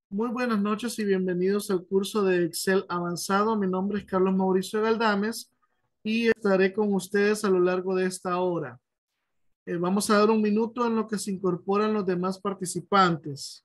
Muy buenas noches y bienvenidos al curso de Excel avanzado. Mi nombre es Carlos Mauricio Galdames y estaré con ustedes a lo largo de esta hora. Vamos a dar un minuto en lo que se incorporan los demás participantes.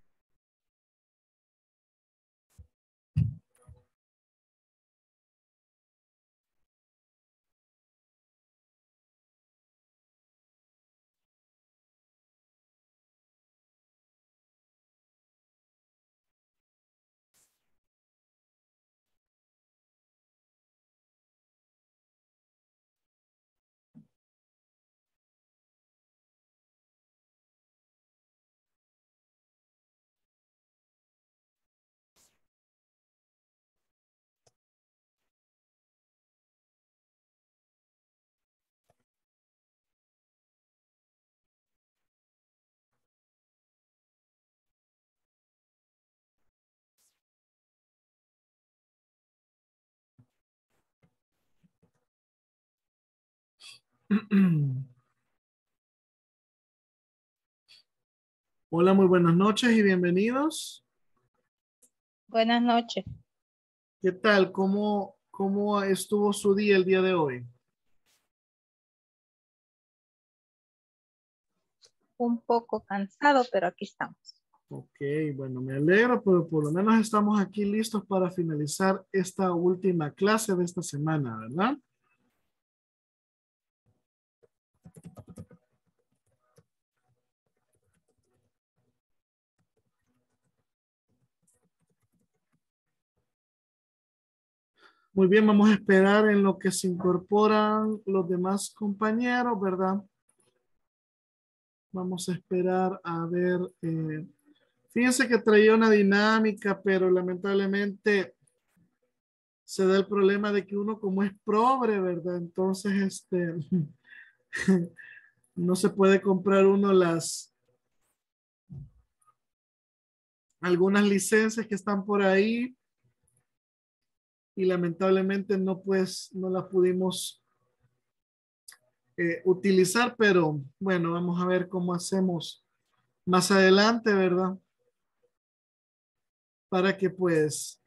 Hola, muy buenas noches y bienvenidos. Buenas noches. ¿Qué tal? ¿Cómo estuvo su día el día de hoy? Un poco cansado, pero aquí estamos. Ok, bueno, me alegro, pero por lo menos estamos aquí listos para finalizar esta última clase de esta semana, ¿verdad? Muy bien, vamos a esperar en lo que se incorporan los demás compañeros, ¿verdad? Vamos a esperar a ver. Fíjense que traía una dinámica, pero lamentablemente se da el problema de que uno como es pobre, ¿verdad? Entonces, no se puede comprar uno algunas licencias que están por ahí y lamentablemente no las pudimos utilizar, pero bueno, vamos a ver cómo hacemos más adelante, ¿verdad? Para que pues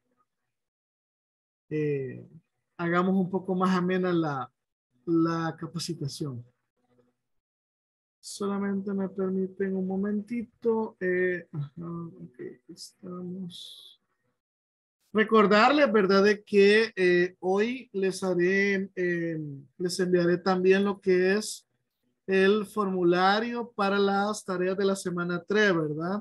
eh, hagamos un poco más amena la capacitación. Solamente me permiten un momentito. Ajá, ok, estamos. Recordarles, ¿verdad? De que hoy les enviaré también lo que es el formulario para las tareas de la semana 3, ¿verdad?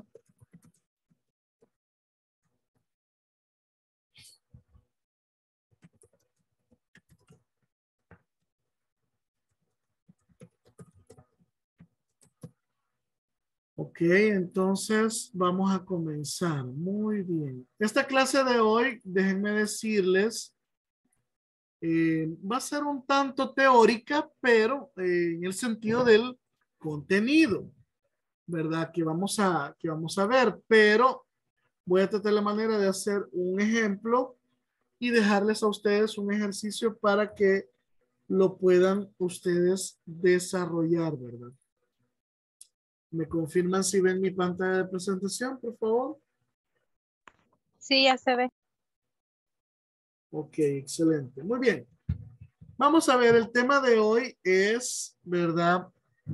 Ok, entonces vamos a comenzar. Muy bien. Esta clase de hoy, déjenme decirles, va a ser un tanto teórica, pero en el sentido del contenido, ¿verdad? Que vamos a ver, pero voy a tratar la manera de hacer un ejemplo y dejarles a ustedes un ejercicio para que lo puedan ustedes desarrollar, ¿verdad? ¿Me confirman si ven mi pantalla de presentación, por favor? Sí, ya se ve. Ok, excelente. Muy bien. Vamos a ver, el tema de hoy es, ¿verdad?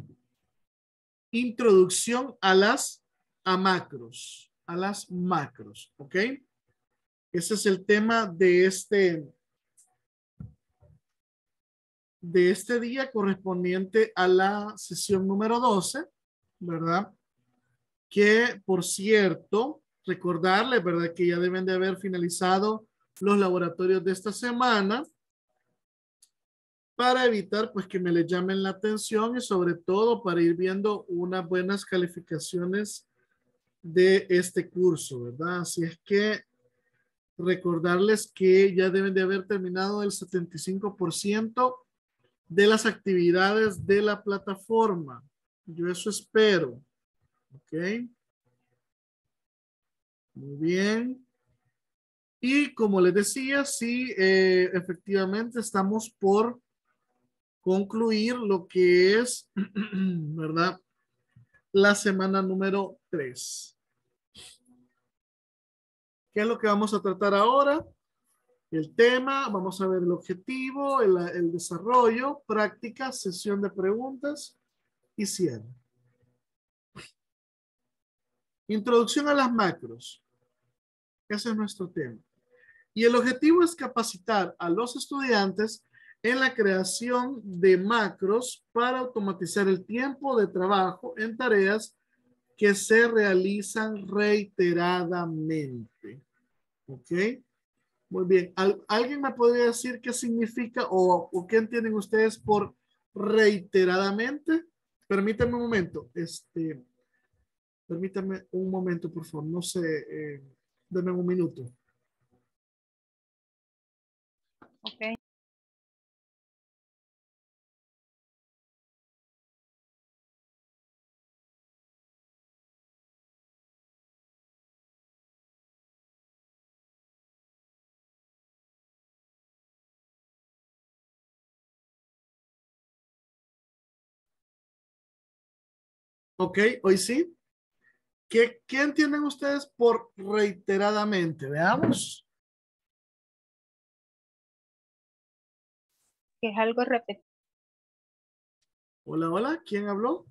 Introducción a las macros, ¿ok? Ese es el tema de este día correspondiente a la sesión número 12, ¿verdad? Que, por cierto, recordarles, ¿verdad? Que ya deben de haber finalizado los laboratorios de esta semana para evitar pues que me les llamen la atención y sobre todo para ir viendo unas buenas calificaciones de este curso, ¿verdad? Así es que recordarles que ya deben de haber terminado el 75% de las actividades de la plataforma. Yo eso espero. ¿Ok? Muy bien. Y como les decía, sí, efectivamente estamos por concluir lo que es, ¿verdad? La semana número 3. ¿Qué es lo que vamos a tratar ahora? El tema, vamos a ver el objetivo, el desarrollo, práctica, sesión de preguntas y cierre. Introducción a las macros. Ese es nuestro tema. Y el objetivo es capacitar a los estudiantes en la creación de macros para automatizar el tiempo de trabajo en tareas que se realizan reiteradamente. ¿Ok? Muy bien. ¿Alguien me podría decir qué significa o qué entienden ustedes por reiteradamente? Permítanme un momento. Permítanme un momento, por favor. No sé. Denme un minuto. Ok. Ok, hoy sí. ¿Qué entienden ustedes por reiteradamente? Veamos. Que es algo repetido. Hola, hola. ¿Quién habló?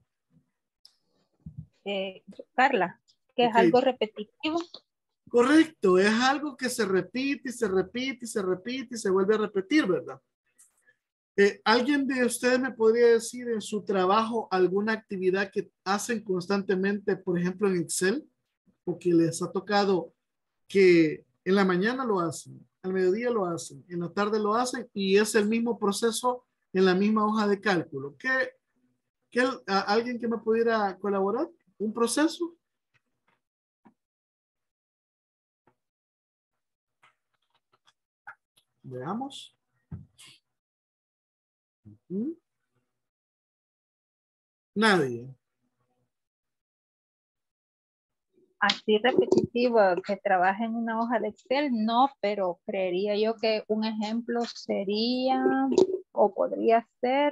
Carla, que es Ok, algo repetitivo. correcto. Es algo que se repite y se repite y se repite y se vuelve a repetir, ¿verdad? ¿Alguien de ustedes me podría decir en su trabajo alguna actividad que hacen constantemente, por ejemplo, en Excel? O que les ha tocado que en la mañana lo hacen, al mediodía lo hacen, en la tarde lo hacen y es el mismo proceso en la misma hoja de cálculo. ¿Alguien que me pudiera colaborar? ¿Un proceso? Veamos. ¿Mm? Nadie. Así repetitivo, que trabaje en una hoja de Excel, no, pero creería yo que un ejemplo sería, o podría ser,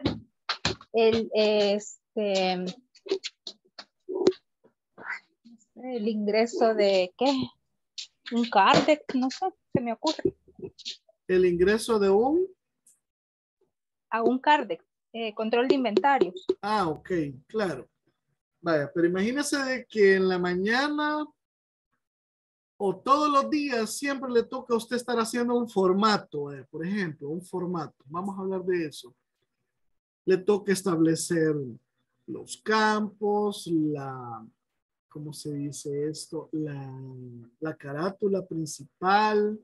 el ingreso de, ¿qué? Un CARDEX, no sé, se me ocurre. El ingreso de un... A un CARDEX, control de inventarios. Ah, ok, claro. Vaya, pero imagínese de que en la mañana o todos los días siempre le toca a usted estar haciendo un formato, por ejemplo, un formato. Vamos a hablar de eso. Le toca establecer los campos, ¿cómo se dice esto? La carátula principal,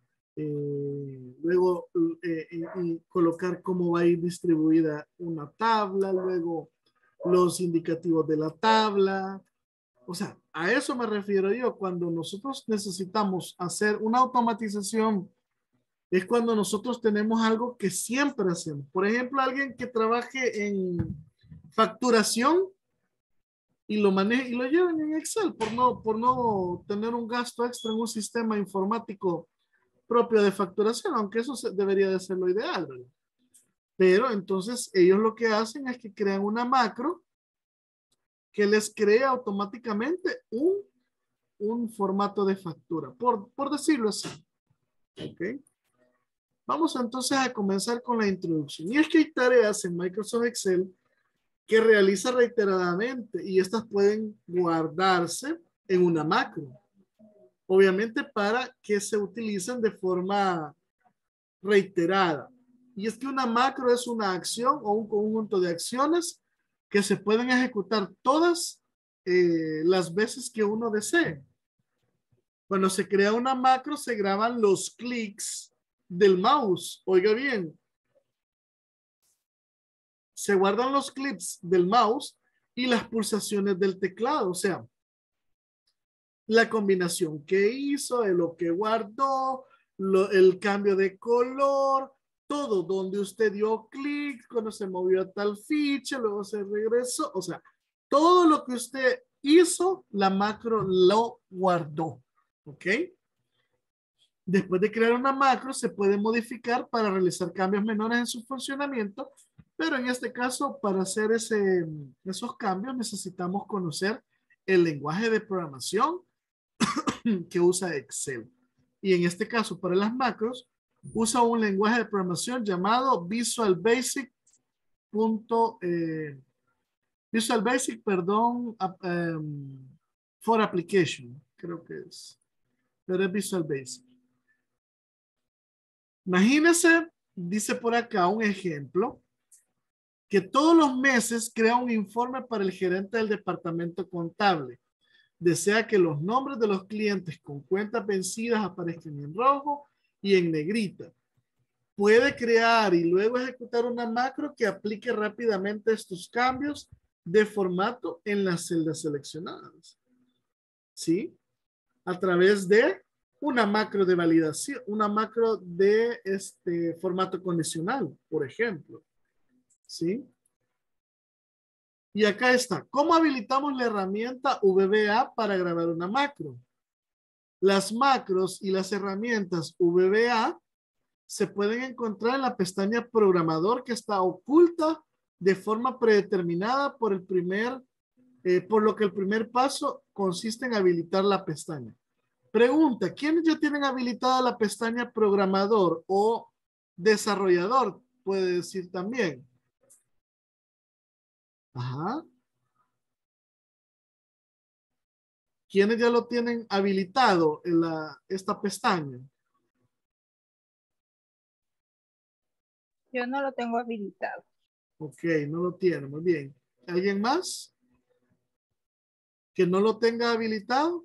luego y colocar cómo va a ir distribuida una tabla, luego los indicativos de la tabla. O sea, a eso me refiero yo. Cuando nosotros necesitamos hacer una automatización, es cuando nosotros tenemos algo que siempre hacemos. Por ejemplo, alguien que trabaje en facturación y lo maneje y lo lleven en Excel por no tener un gasto extra en un sistema informático propio de facturación, aunque eso debería de ser lo ideal, ¿verdad? Pero entonces ellos lo que hacen es que crean una macro que les crea automáticamente un formato de factura, por decirlo así. ¿Ok? Vamos entonces a comenzar con la introducción. Y es que hay tareas en Microsoft Excel que realiza reiteradamente y estas pueden guardarse en una macro. Obviamente para que se utilicen de forma reiterada. Y es que una macro es una acción o un conjunto de acciones que se pueden ejecutar todas las veces que uno desee. Cuando se crea una macro, se graban los clics del mouse. Oiga bien, se guardan los clips del mouse y las pulsaciones del teclado. O sea, la combinación que hizo, de lo que guardó, el cambio de color, todo donde usted dio clic, cuando se movió a tal ficha, luego se regresó. O sea, todo lo que usted hizo, la macro lo guardó. ¿Ok? Después de crear una macro, se puede modificar para realizar cambios menores en su funcionamiento, pero en este caso, para hacer esos cambios, necesitamos conocer el lenguaje de programación que usa Excel. y en este caso para las macros, usa un lenguaje de programación llamado Visual Basic, perdón, for Application, creo que es, pero es Visual Basic. Imagínense, dice por acá un ejemplo, que todos los meses crea un informe para el gerente del departamento contable. Desea que los nombres de los clientes con cuentas vencidas aparezcan en rojo y en negrita. Puede crear y luego ejecutar una macro que aplique rápidamente estos cambios de formato en las celdas seleccionadas. ¿Sí? A través de una macro de validación, una macro de formato condicional, por ejemplo. ¿Sí? Y acá está. ¿Cómo habilitamos la herramienta VBA para grabar una macro? Las macros y las herramientas VBA se pueden encontrar en la pestaña Programador, que está oculta de forma predeterminada por por lo que el primer paso consiste en habilitar la pestaña. Pregunta, ¿quiénes ya tienen habilitada la pestaña Programador o Desarrollador? Puede decir también. Ajá. ¿Quiénes ya lo tienen habilitado en esta pestaña? Yo no lo tengo habilitado. Ok, no lo tiene, muy bien. ¿Alguien más que no lo tenga habilitado?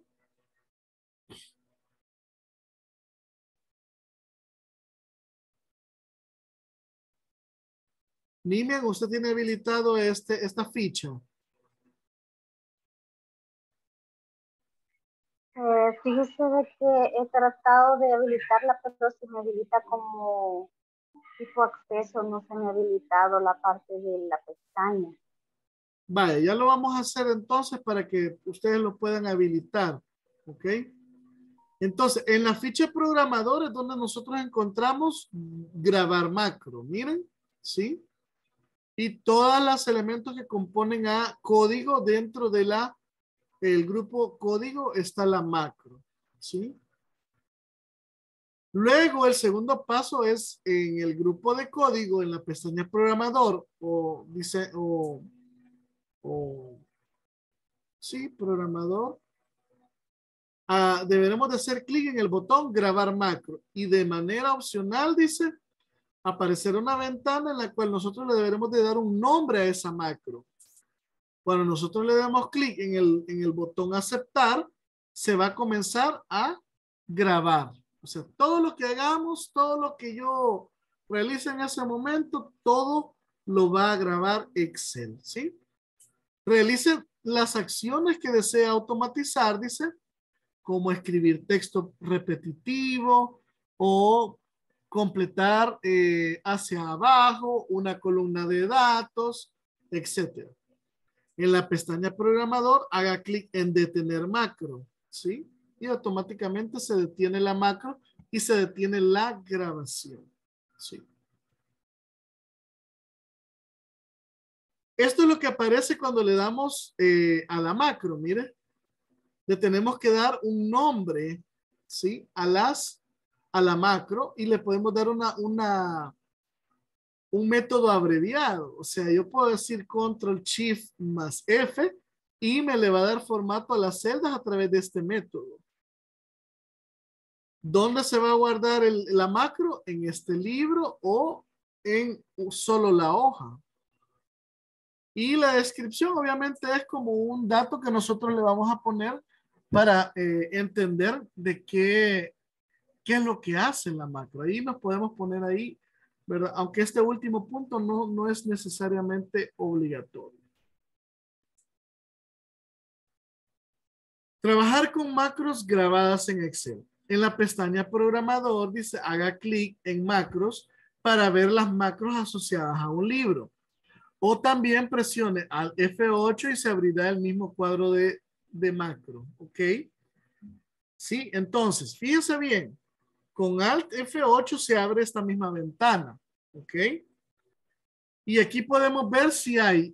Nimian, usted tiene habilitado esta ficha. Fíjese de que he tratado de habilitarla, pero se me habilita como tipo acceso, no se me ha habilitado la parte de la pestaña. Vale, ya lo vamos a hacer entonces para que ustedes lo puedan habilitar. ¿Ok? Entonces, en la ficha programador es donde nosotros encontramos grabar macro. Miren, ¿sí? Y todos los elementos que componen a código dentro de el grupo código está la macro. ¿Sí? Luego, el segundo paso es en el grupo de código, en la pestaña programador sí, programador. Deberemos de hacer clic en el botón grabar macro y de manera opcional, dice, aparecerá una ventana en la cual nosotros le deberemos de dar un nombre a esa macro. Cuando nosotros le damos clic en el botón aceptar, se va a comenzar a grabar. O sea, todo lo que hagamos, todo lo que yo realice en ese momento, todo lo va a grabar Excel, ¿sí? Realice las acciones que desea automatizar, dice, como escribir texto repetitivo o completar hacia abajo una columna de datos, etcétera. En la pestaña programador, haga clic en detener macro, ¿sí? Y automáticamente se detiene la macro y se detiene la grabación, ¿sí? Esto es lo que aparece cuando le damos a la macro, mire. Le tenemos que dar un nombre, ¿sí? A la macro y le podemos dar un método abreviado. O sea, yo puedo decir Control Shift más F y me le va a dar formato a las celdas a través de este método. ¿Dónde se va a guardar la macro? En este libro o en solo la hoja. Y la descripción obviamente es como un dato que nosotros le vamos a poner para entender de qué es lo que hace la macro. Ahí nos podemos poner ahí, ¿verdad? Aunque este último punto no es necesariamente obligatorio. Trabajar con macros grabadas en Excel. En la pestaña programador dice haga clic en macros para ver las macros asociadas a un libro. O también presione al F8 y se abrirá el mismo cuadro de macro. ¿Ok? Sí, entonces, fíjense bien. Con Alt F8 se abre esta misma ventana. ¿Ok? Y aquí podemos ver si hay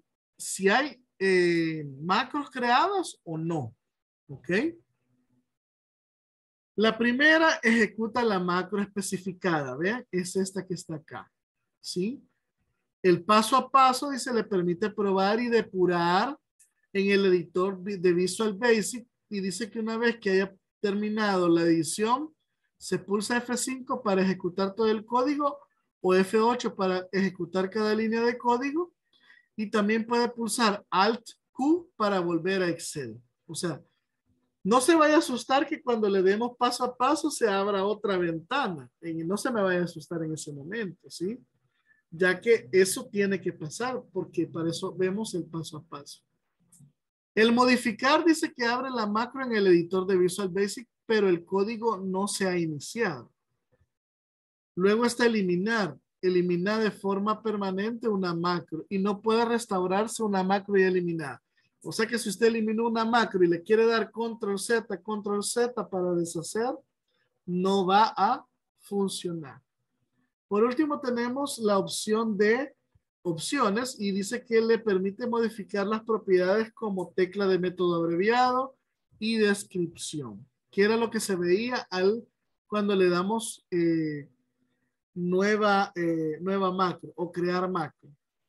macros creadas o no. ¿Ok? La primera ejecuta la macro especificada. Vean, es esta que está acá. ¿Sí? El paso a paso dice le permite probar y depurar en el editor de Visual Basic y dice que una vez que haya terminado la edición se pulsa F5 para ejecutar todo el código o F8 para ejecutar cada línea de código y también puede pulsar Alt Q para volver a Excel. O sea, no se vaya a asustar que cuando le demos paso a paso se abra otra ventana. No se me vaya a asustar en ese momento, ¿sí? Ya que eso tiene que pasar porque para eso vemos el paso a paso. El modificar dice que abre la macro en el editor de Visual Basic, pero el código no se ha iniciado. Luego está eliminar. Eliminar de forma permanente una macro y no puede restaurarse una macro y eliminar. O sea que si usted eliminó una macro y le quiere dar control Z para deshacer, no va a funcionar. Por último tenemos la opción de opciones y dice que le permite modificar las propiedades como tecla de método abreviado y descripción, que era lo que se veía cuando le damos nueva macro o crear macro.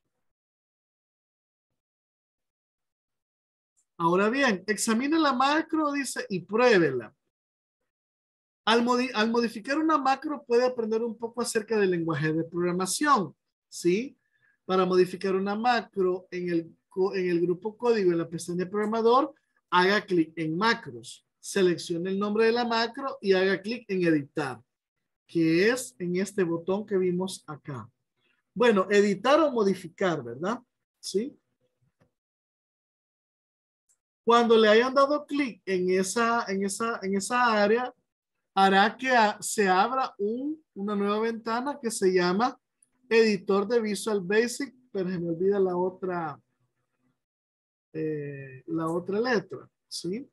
Ahora bien, examine la macro, dice, y pruébela. Al modificar una macro puede aprender un poco acerca del lenguaje de programación, ¿sí? Para modificar una macro en el grupo código en la pestaña programador, haga clic en macros, seleccione el nombre de la macro y haga clic en editar, que es en este botón que vimos acá. Bueno, editar o modificar, ¿verdad? ¿Sí? Cuando le hayan dado clic en esa área, hará que se abra una nueva ventana que se llama editor de Visual Basic, pero se me olvida la otra letra, ¿sí?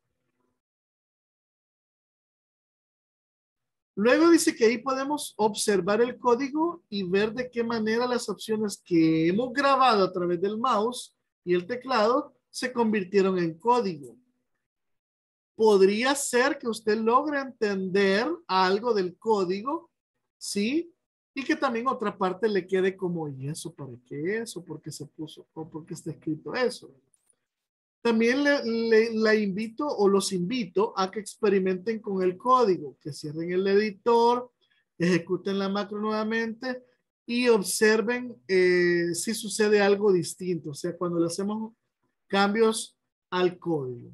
Luego dice que ahí podemos observar el código y ver de qué manera las opciones que hemos grabado a través del mouse y el teclado se convirtieron en código. Podría ser que usted logre entender algo del código, ¿sí? Y que también otra parte le quede como, ¿y eso para qué es? ¿O por qué se puso? ¿O por qué está escrito eso? También la invito o los invito a que experimenten con el código, que cierren el editor, ejecuten la macro nuevamente y observen si sucede algo distinto. O sea, cuando le hacemos cambios al código.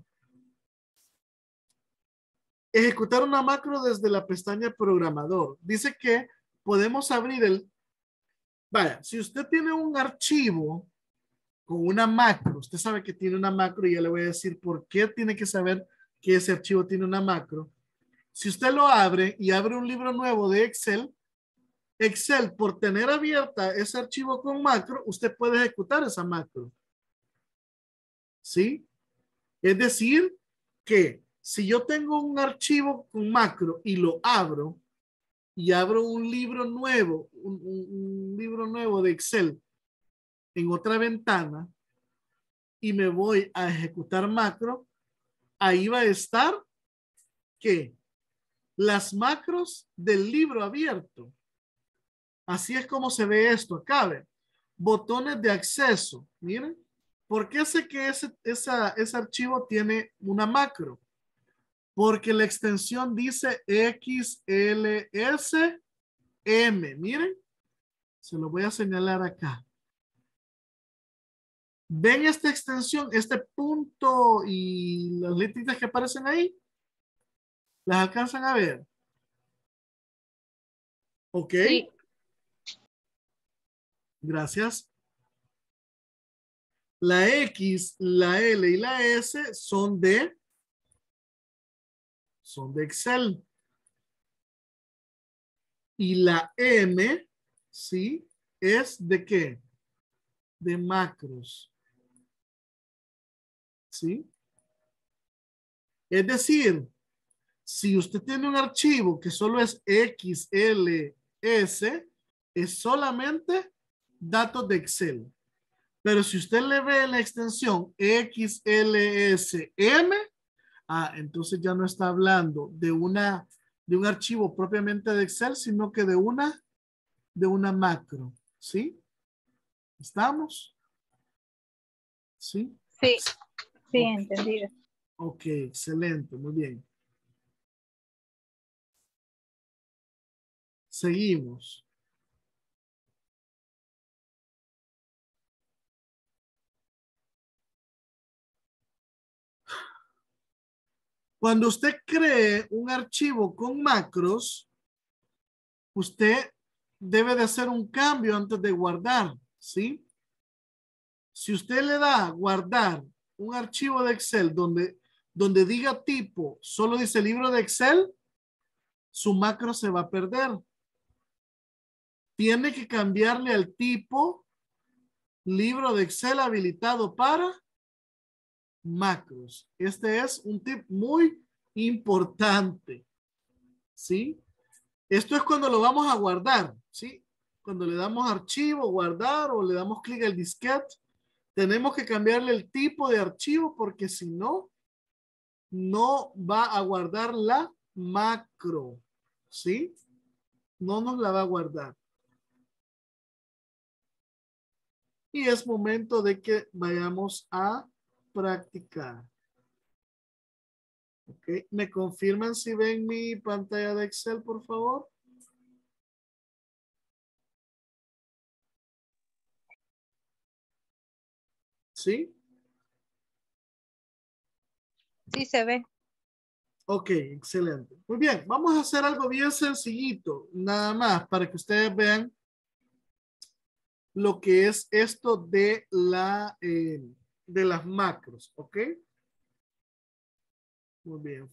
Ejecutar una macro desde la pestaña programador. Dice que podemos abrir vaya, si usted tiene un archivo con una macro, usted sabe que tiene una macro y ya le voy a decir por qué tiene que saber que ese archivo tiene una macro. Si usted lo abre y abre un libro nuevo de Excel, Excel por tener abierta ese archivo con macro, usted puede ejecutar esa macro. ¿Sí? Es decir, que si yo tengo un archivo con macro y lo abro y abro un libro nuevo, un libro nuevo de Excel en otra ventana y me voy a ejecutar macro, ahí va a estar que las macros del libro abierto. Así es como se ve esto acá. ¿Ve? Botones de acceso. Miren. ¿Por qué sé que ese archivo tiene una macro? Porque la extensión dice XLSM. Miren. Se lo voy a señalar acá. ¿Ven esta extensión? Este punto y las letritas que aparecen ahí. ¿Las alcanzan a ver? Ok. Sí. Gracias. La X, la L y la S son de Excel. Y la M, ¿sí? ¿Es de qué? De macros. ¿Sí? Es decir, si usted tiene un archivo que solo es XLS, es solamente datos de Excel. Pero si usted le ve la extensión XLSM, entonces ya no está hablando de una de un archivo propiamente de Excel, sino que de una macro. ¿Sí? ¿Estamos? ¿Sí? Sí, sí, Ok, entendido. ok, excelente, muy bien. Seguimos. Cuando usted cree un archivo con macros, usted debe de hacer un cambio antes de guardar, ¿sí? Si usted le da a guardar un archivo de Excel donde diga tipo, solo dice libro de Excel, su macro se va a perder. Tiene que cambiarle al tipo libro de Excel habilitado para macros. Este es un tip muy importante, ¿sí? Esto es cuando lo vamos a guardar, ¿sí? Cuando le damos archivo, guardar o le damos clic al disquete, tenemos que cambiarle el tipo de archivo porque si no, no va a guardar la macro, ¿sí? No nos la va a guardar. Y es momento de que vayamos a practicar. ¿Ok? ¿Me confirman si ven mi pantalla de Excel, por favor? ¿Sí? Sí se ve. Ok, excelente. Muy bien, vamos a hacer algo bien sencillito, nada más, para que ustedes vean lo que es esto de las macros, ¿ok? Muy bien.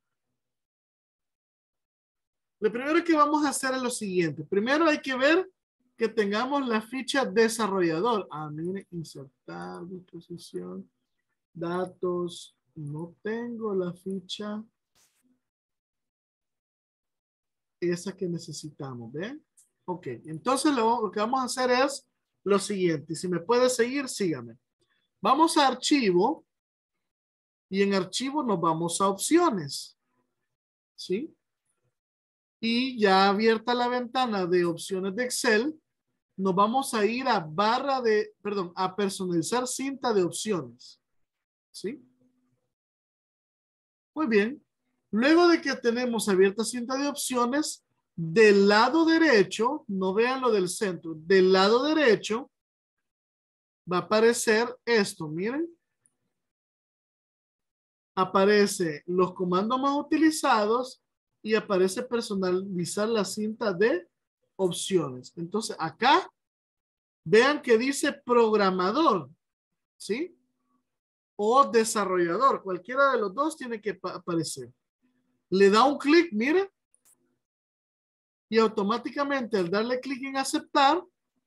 Lo primero que vamos a hacer es lo siguiente. Primero hay que ver que tengamos la ficha desarrollador. Ah, mire, insertar, disposición, datos. No tengo la ficha esa que necesitamos, ¿ven? Ok, entonces lo que vamos a hacer es lo siguiente. Si me puede seguir, sígame. Vamos a archivo y en archivo nos vamos a opciones, ¿sí? Y ya abierta la ventana de opciones de Excel, nos vamos a ir a a personalizar cinta de opciones, ¿sí? Muy bien. Luego de que tenemos abierta cinta de opciones, del lado derecho, no vean lo del centro, del lado derecho va a aparecer esto, miren. Aparece los comandos más utilizados y aparece personalizar la cinta de opciones. Entonces acá vean que dice programador, ¿sí? O desarrollador, cualquiera de los dos tiene que aparecer. Le da un clic, mire, y automáticamente al darle clic en aceptar,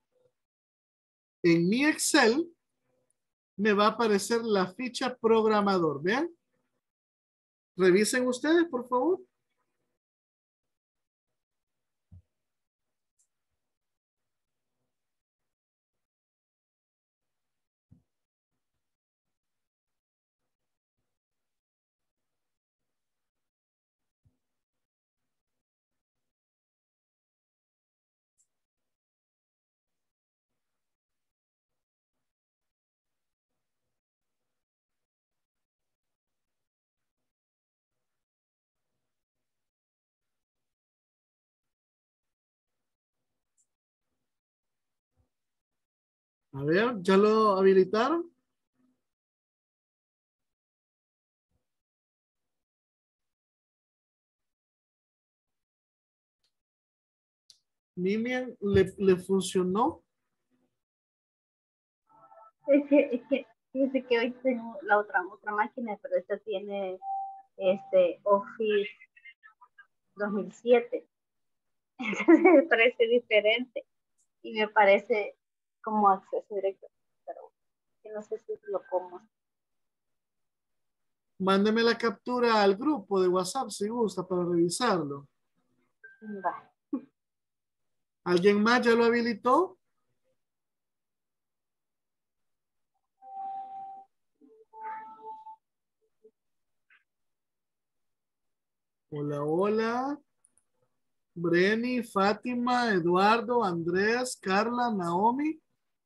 en mi Excel me va a aparecer la ficha programador. Vean, revisen ustedes, por favor. A ver, ¿ya lo habilitaron? Mimian, ¿le funcionó? Fíjese que hoy tengo la otra máquina, pero esta tiene Office 2007. Entonces me parece diferente y me parece como acceso directo, pero no sé si lo como. Mándeme la captura al grupo de WhatsApp si gusta para revisarlo. Va. ¿Alguien más ya lo habilitó? Hola, hola. Breni, Fátima, Eduardo, Andrés, Carla, Naomi.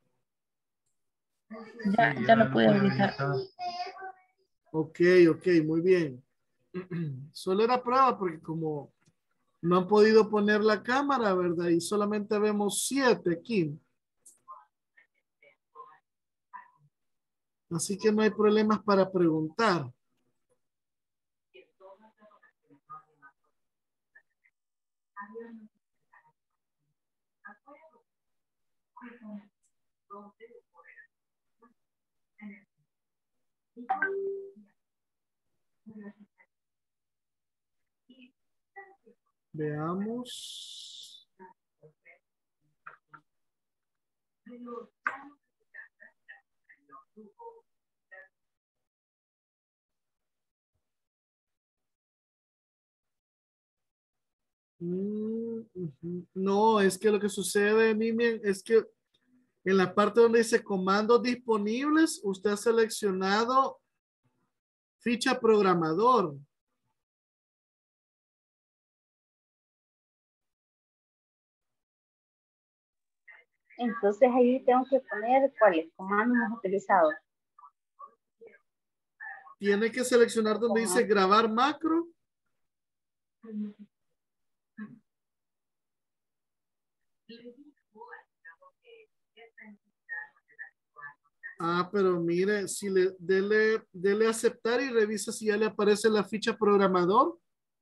Ya lo pude habilitar. Ok, ok, muy bien. Solo era prueba porque como no han podido poner la cámara, ¿verdad? Y solamente vemos 7 aquí. Así que no hay problemas para preguntar. Veamos. No, es que lo que sucede, Mimian, es que en la parte donde dice comandos disponibles, usted ha seleccionado ficha programador. Entonces ahí tengo que poner cuáles comandos hemos utilizado. Tiene que seleccionar donde dice grabar macro. Ah, pero mire, si dele aceptar y revisa si ya le aparece la ficha programador.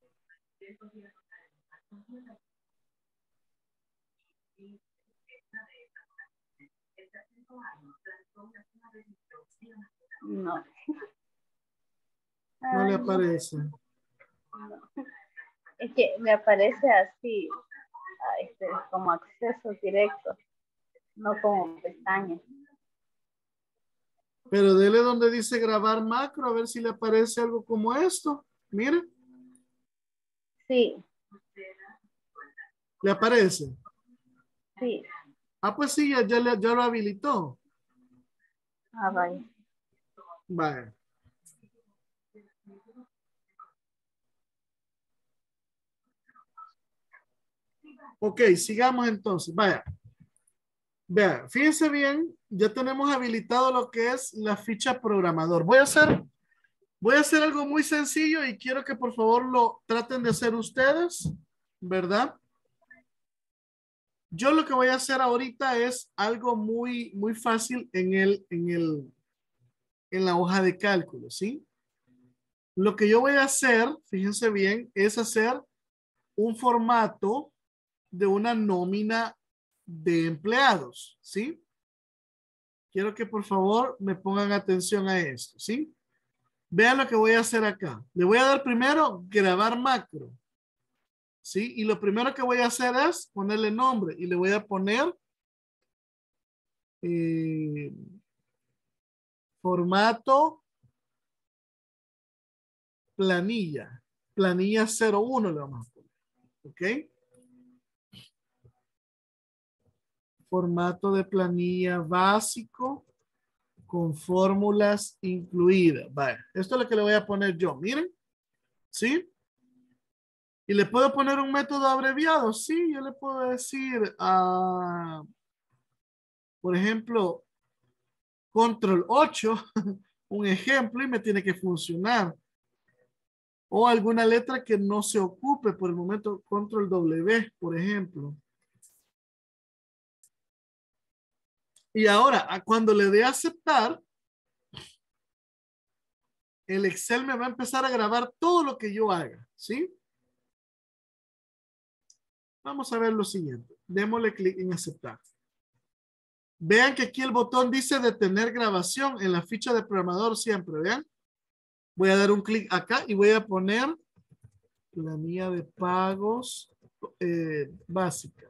No. No le Ay, aparece. no. Es que me aparece así, como acceso directo, no como pestaña. Pero dele donde dice grabar macro, a ver si le aparece algo como esto. Mire, Sí, le aparece. sí. Ah, pues sí, ya lo habilitó. Ah, vaya. Vale. Ok, sigamos entonces. Vaya. Vea, fíjense bien, ya tenemos habilitado lo que es la ficha programador. Voy a hacer algo muy sencillo y quiero que por favor lo traten de hacer ustedes, ¿verdad? Yo lo que voy a hacer ahorita es algo muy fácil en la hoja de cálculo, ¿sí? Lo que yo voy a hacer, fíjense bien, es hacer un formato de una nómina de empleados, ¿sí? Quiero que por favor me pongan atención a esto, ¿sí? Vean lo que voy a hacer acá. Le voy a dar primero grabar macro, ¿sí? Y lo primero que voy a hacer es ponerle nombre y le voy a poner eh, formato planilla. Planilla 01 le vamos a poner, ¿ok? Formato de planilla básico con fórmulas incluidas. Vale, esto es lo que le voy a poner yo. Miren, ¿sí? Y le puedo poner un método abreviado. Sí, yo le puedo decir, por ejemplo, control 8, un ejemplo, y me tiene que funcionar. O alguna letra que no se ocupe por el momento, control W, por ejemplo. Y ahora, cuando le dé a aceptar, el Excel me va a empezar a grabar todo lo que yo haga, ¿sí? Vamos a ver lo siguiente. Démosle clic en aceptar. Vean que aquí el botón dice detener grabación en la ficha de programador siempre, vean. Voy a dar un clic acá y voy a poner planilla de pagos básica.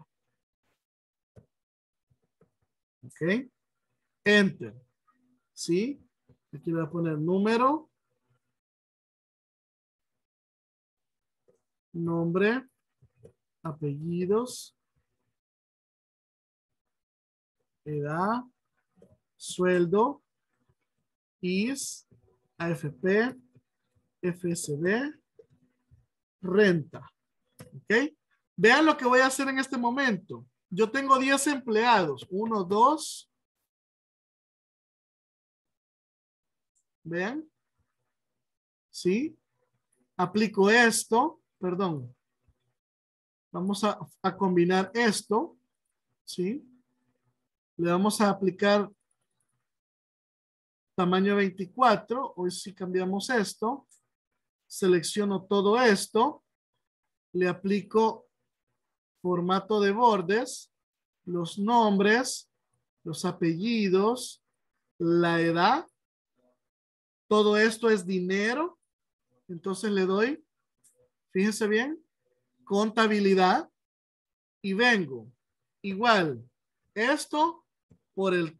Ok. Enter. ¿Sí? Aquí voy a poner número, nombre, apellidos, edad, sueldo, IS, AFP, FSB, renta. ¿Ok? Vean lo que voy a hacer en este momento. Yo tengo 10 empleados. 1, 2. Vean. ¿Sí? Aplico esto. Perdón. Vamos a combinar esto. ¿Sí? Le vamos a aplicar tamaño 24. Hoy sí cambiamos esto. Selecciono todo esto. Le aplico formato de bordes, los nombres, los apellidos, la edad. Todo esto es dinero. Entonces le doy, fíjense bien, contabilidad y vengo. Igual, esto por el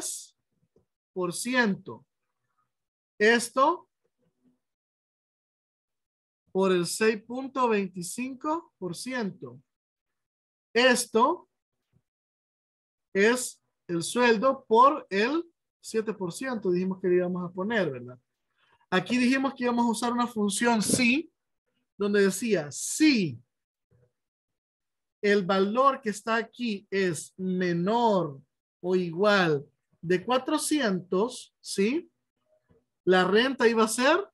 3%. Esto por el 6.25%. Esto es el sueldo por el 7%. Dijimos que le íbamos a poner, ¿verdad? Aquí dijimos que íbamos a usar una función si, donde decía si el valor que está aquí es menor o igual de 400, ¿sí? La renta iba a ser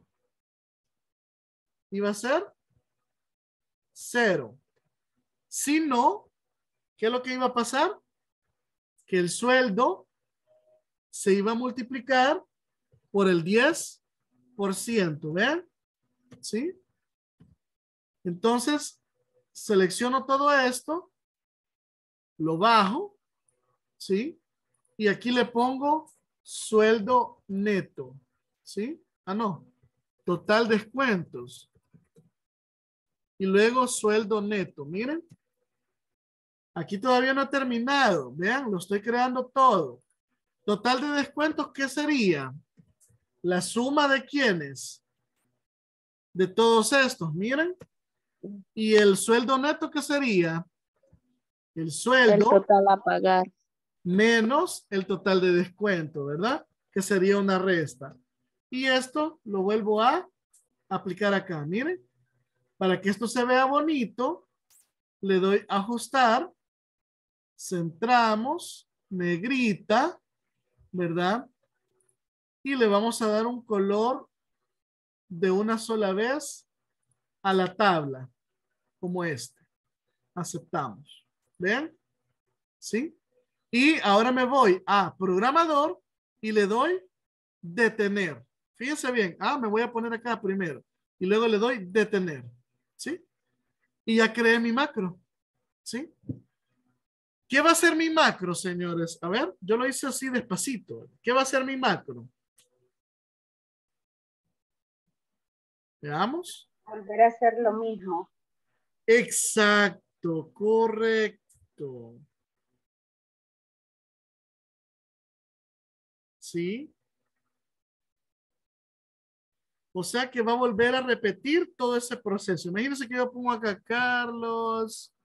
0. Si no, ¿qué es lo que iba a pasar? Que el sueldo se iba a multiplicar por el 10%, ¿ven? ¿Sí? Entonces, selecciono todo esto, lo bajo, ¿sí? Y aquí le pongo sueldo neto, ¿sí? Ah, no, total descuentos. Y luego sueldo neto, miren. Aquí todavía no he terminado, vean, lo estoy creando todo. Total de descuentos, ¿qué sería? La suma de quiénes. De todos estos, miren. Y el sueldo neto, ¿qué sería? El El sueldo total a pagar. menos el total de descuento, ¿verdad? Que sería una resta. Y esto lo vuelvo a aplicar acá, miren. Para que esto se vea bonito, le doy a ajustar, centramos, negrita, ¿verdad? Y le vamos a dar un color de una sola vez a la tabla, como este. Aceptamos. ¿Ven? ¿Sí? Y ahora me voy a programador y le doy detener. Fíjense bien. Me voy a poner acá primero. Y luego le doy detener. ¿Sí? Y ya creé mi macro. ¿Sí? ¿Qué va a ser mi macro, señores? A ver, yo lo hice así despacito. ¿Qué va a ser mi macro? Veamos. Volver a hacer lo mismo. Exacto, correcto. ¿Sí? O sea que va a volver a repetir todo ese proceso. Imagínense que yo pongo acá Carlos,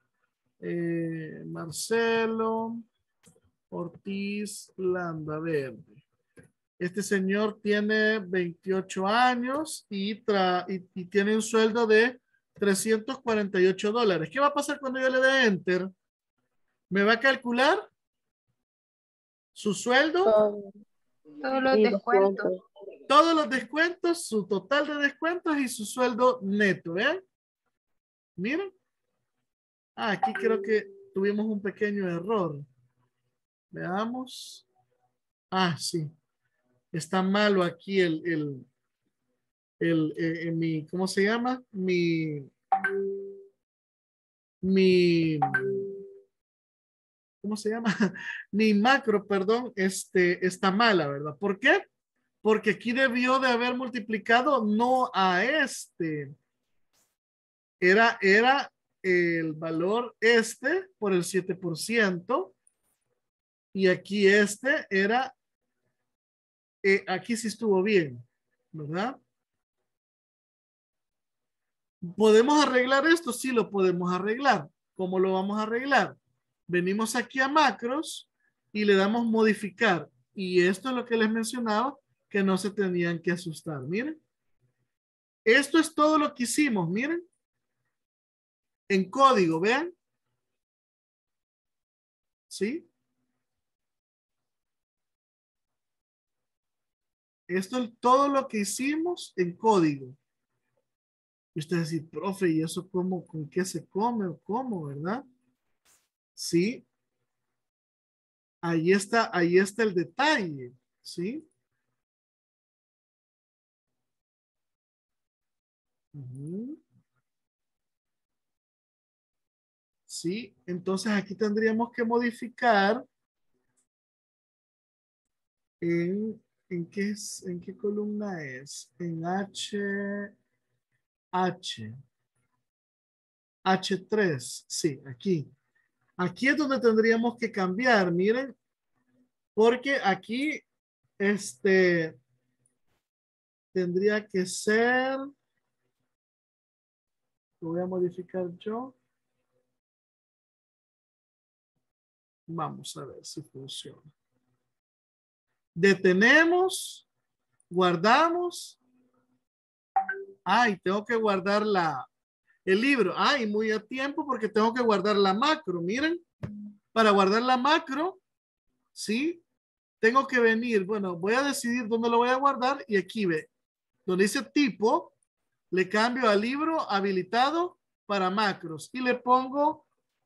Marcelo, Ortiz, Landa Verde. Este señor tiene 28 años y tiene un sueldo de $348. ¿Qué va a pasar cuando yo le dé Enter? ¿Me va a calcular su sueldo? Todo. Todos los Y descuentos. descuento. Todos los descuentos, su total de descuentos y su sueldo neto, ¿eh? Miren. Aquí creo que tuvimos un pequeño error. Veamos. Sí. Está malo aquí mi, ¿cómo se llama? ¿Cómo se llama? Mi macro, perdón, está mala, ¿verdad? ¿Por qué? Porque aquí debió de haber multiplicado no a este. Era el valor por el 7%. Y aquí era, aquí sí estuvo bien, ¿verdad? ¿Podemos arreglar esto? Sí lo podemos arreglar. ¿Cómo lo vamos a arreglar? Venimos aquí a macros y le damos modificar. Y esto es lo que les mencionaba, que no se tenían que asustar. Miren. Esto es todo lo que hicimos, miren. en código, vean. ¿Sí? Esto es todo lo que hicimos en código. Y usted dice, profe, ¿y eso cómo, con qué se come o cómo, verdad? Sí. Ahí está el detalle, ¿sí? Ujú. Sí, entonces aquí tendríamos que modificar en qué columna es, en H3, sí, aquí. Aquí es donde tendríamos que cambiar, miren, porque aquí, tendría que ser, lo voy a modificar yo. Vamos a ver si funciona. Detenemos, guardamos. Ay, tengo que guardar el libro. Ay, muy a tiempo porque tengo que guardar la macro. Miren, para guardar la macro, ¿sí? Tengo que venir. Bueno, voy a decidir dónde lo voy a guardar y aquí ve. Donde dice tipo, le cambio a libro habilitado para macros y le pongo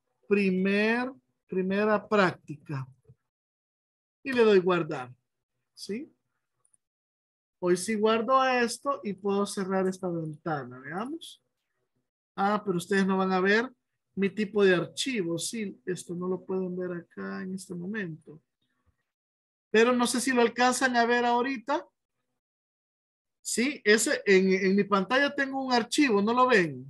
primera práctica y le doy guardar, ¿sí? Hoy sí guardo esto y puedo cerrar esta ventana, veamos. Ah, pero ustedes no van a ver mi tipo de archivo, sí, esto no lo pueden ver acá en este momento. Pero no sé si lo alcanzan a ver ahorita. Sí, en mi pantalla tengo un archivo, ¿no lo ven?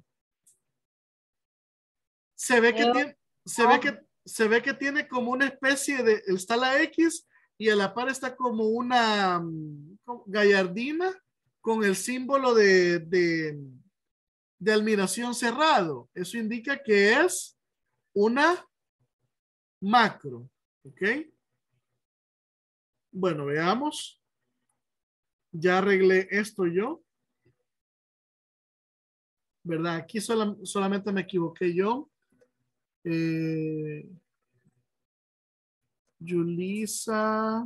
Se ve que tiene, se ve que tiene como una especie de, está la X y a la par está como una gallardina con el símbolo de admiración cerrado. Eso indica que es una macro. ¿Ok? Bueno, veamos. Ya arreglé esto yo. ¿Verdad? Aquí solamente me equivoqué yo. Yulisa,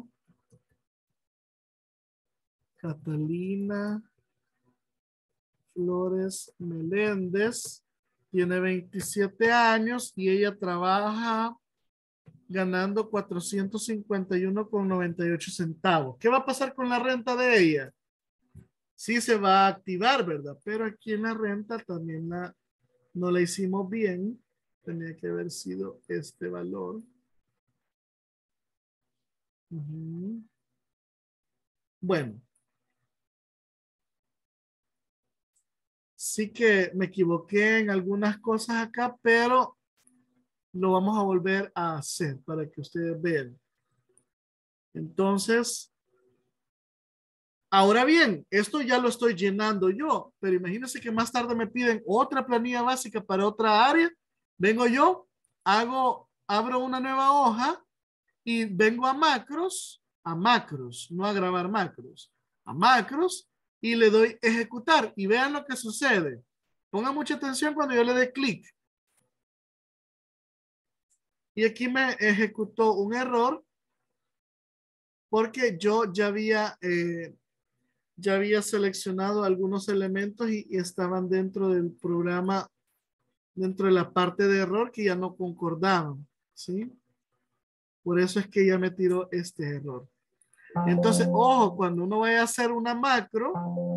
Catalina Flores Meléndez, tiene 27 años y ella trabaja ganando 451,98 centavos. ¿Qué va a pasar con la renta de ella? Sí se va a activar, ¿verdad? Pero aquí en la renta también no la hicimos bien. Tenía que haber sido este valor. Ujú. Bueno. Sí que me equivoqué en algunas cosas acá, pero lo vamos a volver a hacer para que ustedes vean. Entonces, ahora bien, esto ya lo estoy llenando yo, pero imagínense que más tarde me piden otra planilla básica para otra área. Vengo yo, abro una nueva hoja y vengo a macros, no a grabar macros, a macros y le doy ejecutar y vean lo que sucede. Pongan mucha atención cuando yo le dé clic. Y aquí me ejecutó un error porque yo ya había seleccionado algunos elementos y estaban dentro del programa, dentro de la parte de error que ya no concordaban, ¿sí? Por eso es que ya me tiró este error. Entonces, ojo, cuando uno vaya a hacer una macro,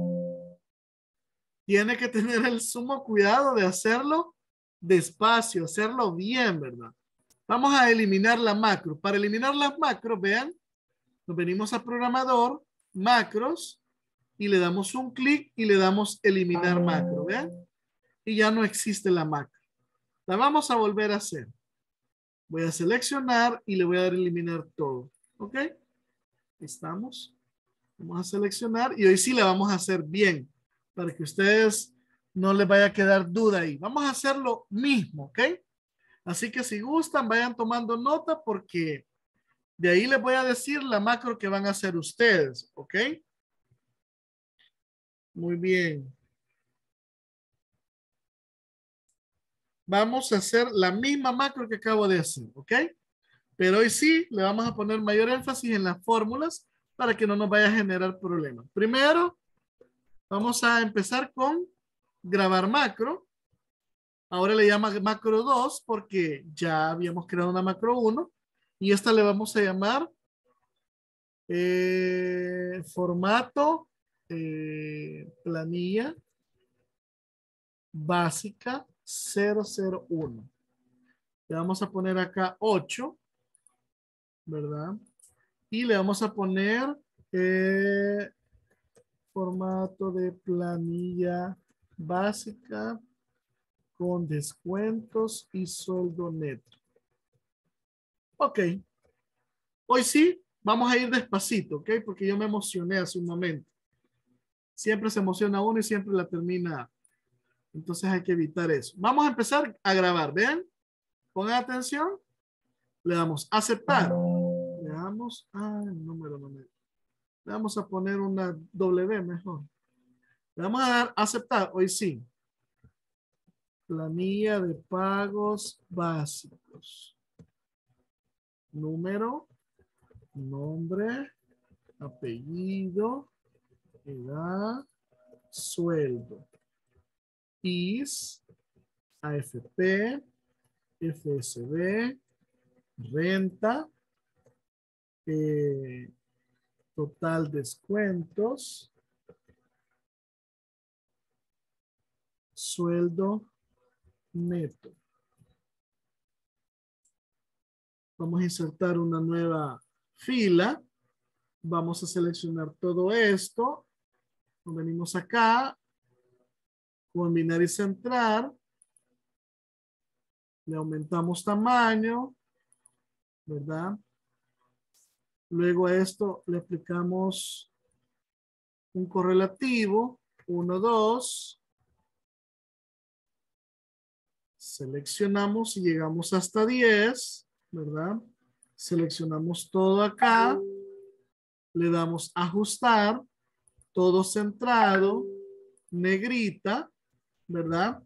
tiene que tener el sumo cuidado de hacerlo despacio, hacerlo bien, ¿verdad? Vamos a eliminar la macro. Para eliminar las macros, vean, nos venimos a programador, macros, y le damos un clic y le damos eliminar macro, ¿vean? Y ya no existe la macro. La vamos a volver a hacer. Voy a seleccionar y le voy a dar eliminar todo. ¿Ok? Estamos. Vamos a seleccionar y hoy sí la vamos a hacer bien para que ustedes no les vaya a quedar duda ahí. Vamos a hacer lo mismo, ¿ok? Así que si gustan, vayan tomando nota porque de ahí les voy a decir la macro que van a hacer ustedes, ¿ok? Muy bien. vamos a hacer la misma macro que acabo de hacer, ¿ok? Pero hoy sí le vamos a poner mayor énfasis en las fórmulas para que no nos vaya a generar problemas. Primero, vamos a empezar con grabar macro. Ahora le llama macro 2 porque ya habíamos creado una macro 1 y esta le vamos a llamar formato planilla básica 001. Le vamos a poner acá 8, ¿verdad? Y le vamos a poner formato de planilla básica con descuentos y sueldo neto. Ok. Hoy sí, vamos a ir despacito, ¿ok? Porque yo me emocioné hace un momento. Siempre se emociona uno y siempre la termina. Entonces hay que evitar eso. Vamos a empezar a grabar, ¿ven? Pongan atención. Le damos a aceptar. Le damos número. Le vamos a poner una W mejor. Le vamos a dar a aceptar. Hoy sí. Planilla de pagos básicos. Número, nombre, apellido, edad, sueldo. IS, AFP, FSB, renta, total descuentos, sueldo neto. Vamos a insertar una nueva fila. Vamos a seleccionar todo esto. Venimos acá, combinar y centrar. Le aumentamos tamaño, ¿verdad? Luego a esto le aplicamos un correlativo, 1, 2. Seleccionamos y llegamos hasta 10, ¿verdad? Seleccionamos todo acá. Le damos ajustar, todo centrado, negrita, ¿verdad?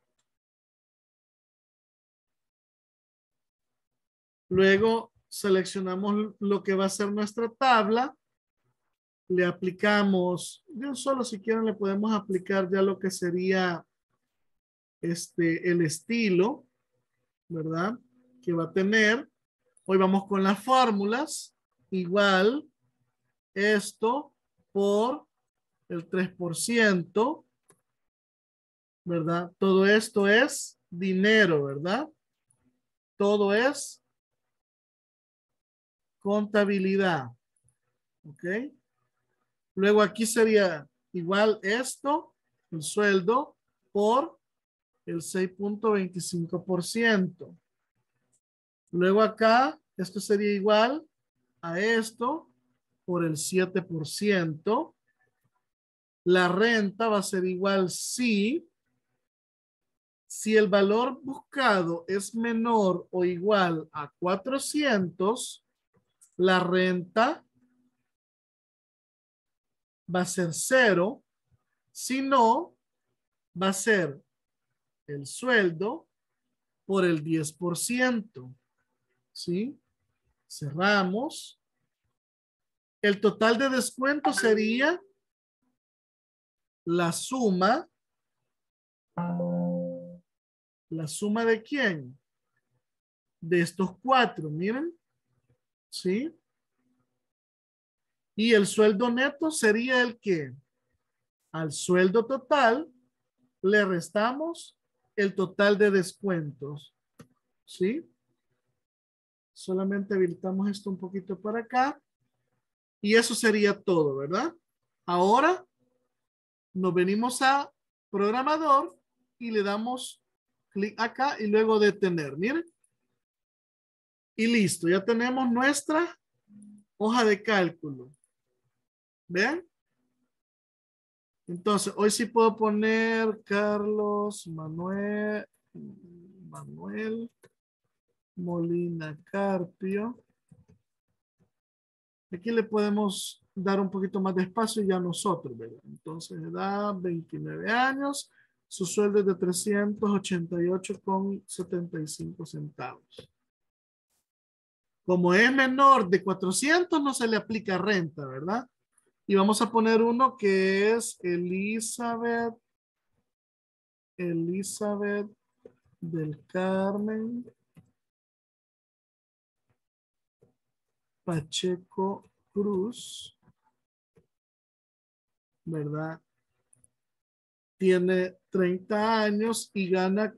Luego seleccionamos lo que va a ser nuestra tabla. Le aplicamos, de un solo si quieren le podemos aplicar ya lo que sería el estilo, ¿verdad? Que va a tener. Hoy vamos con las fórmulas. Igual esto por el 3%, ¿verdad? Todo esto es dinero, ¿verdad? Todo es contabilidad. ¿Ok? Luego aquí sería igual esto, el sueldo, por el 6.25%. Luego acá, esto sería igual a esto por el 7%. La renta va a ser igual si el valor buscado es menor o igual a 400, la renta va a ser 0. Si no, va a ser el sueldo por el 10%. ¿Sí? Cerramos. El total de descuento sería la suma. ¿La suma de quién? De estos 4, miren. ¿Sí? Y el sueldo neto sería el que al sueldo total le restamos el total de descuentos. ¿Sí? Solamente habilitamos esto un poquito para acá. Y eso sería todo, ¿verdad? Ahora nos venimos a programador y le damos clic acá y luego detener. Miren. Y listo. Ya tenemos nuestra hoja de cálculo. ¿Vean? Entonces, hoy sí puedo poner Carlos Manuel Molina Carpio. Aquí le podemos dar un poquito más de espacio ya nosotros, ¿verdad? Entonces, edad 29 años, Su sueldo es de 388,75 centavos. Como es menor de 400, no se le aplica renta, ¿verdad? Y vamos a poner uno que es Elizabeth del Carmen Pacheco Cruz, ¿verdad? Tiene 30 años y gana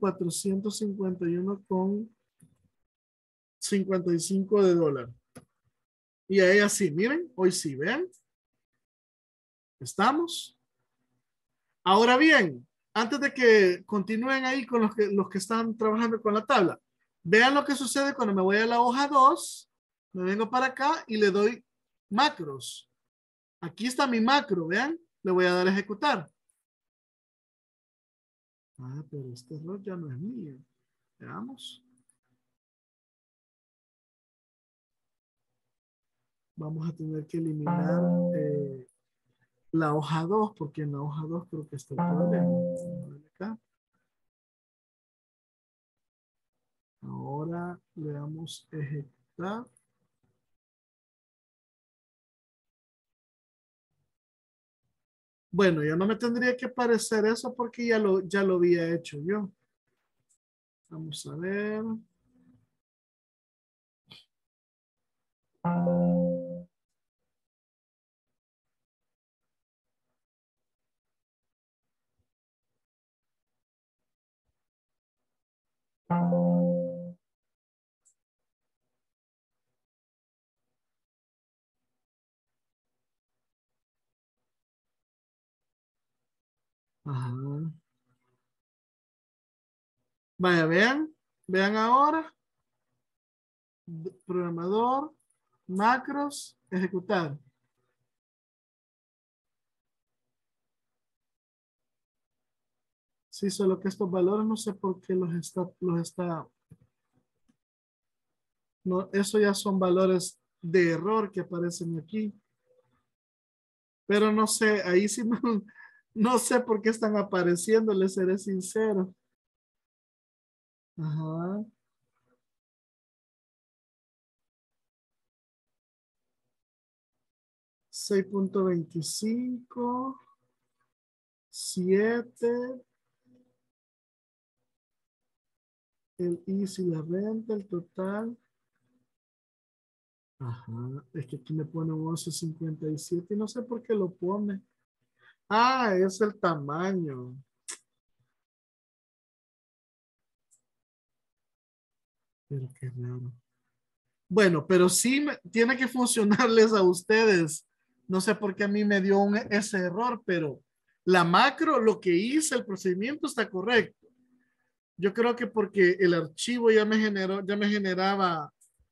451,55 de dólar. Y a ella sí, miren, hoy sí, ¿ven? ¿Estamos? Ahora bien, antes de que continúen ahí con los que están trabajando con la tabla, vean lo que sucede cuando me voy a la hoja 2, me vengo para acá y le doy macros. Aquí está mi macro, vean, le voy a dar a ejecutar. Ah, pero este error ya no es mío. Veamos. Vamos a tener que eliminar la hoja 2, porque en la hoja 2 creo que está el problema. Vamos a ver acá. Ahora le damos ejecutar. Bueno, ya no me tendría que parecer eso porque ya lo había hecho yo. Vamos a ver. Ajá. Vaya, vean. Vean ahora. Programador. Macros. Ejecutar. Sí, solo que estos valores no sé por qué los está. No, eso ya son valores de error que aparecen aquí. Pero no sé, ahí sí no, no sé por qué están apareciendo, les seré sincero. Ajá. 6.25, 7, el easy, la renta, el total. Ajá, es que aquí me pone 11.57 y no sé por qué lo pone. Ah, es el tamaño. Pero qué raro. Bueno, pero sí tiene que funcionarles a ustedes. No sé por qué a mí me dio ese error, pero la macro, lo que hice, el procedimiento está correcto. Yo creo que porque el archivo ya me generaba,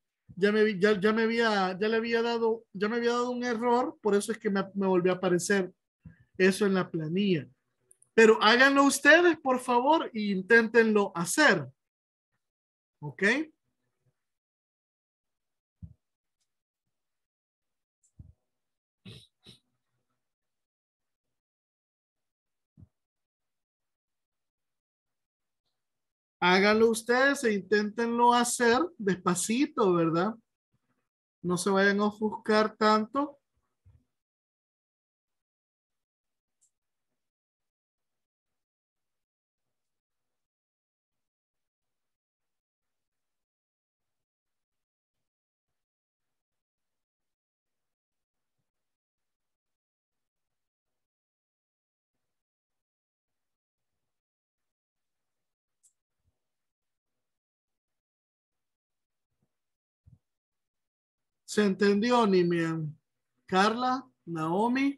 ya me había dado un error, por eso es que me volvió a aparecer eso en la planilla. Pero háganlo ustedes, por favor, e inténtenlo hacer. ¿Ok? Háganlo ustedes e inténtenlo hacer despacito, ¿verdad? No se vayan a ofuscar tanto. ¿Se entendió, Nimian? Carla, Naomi.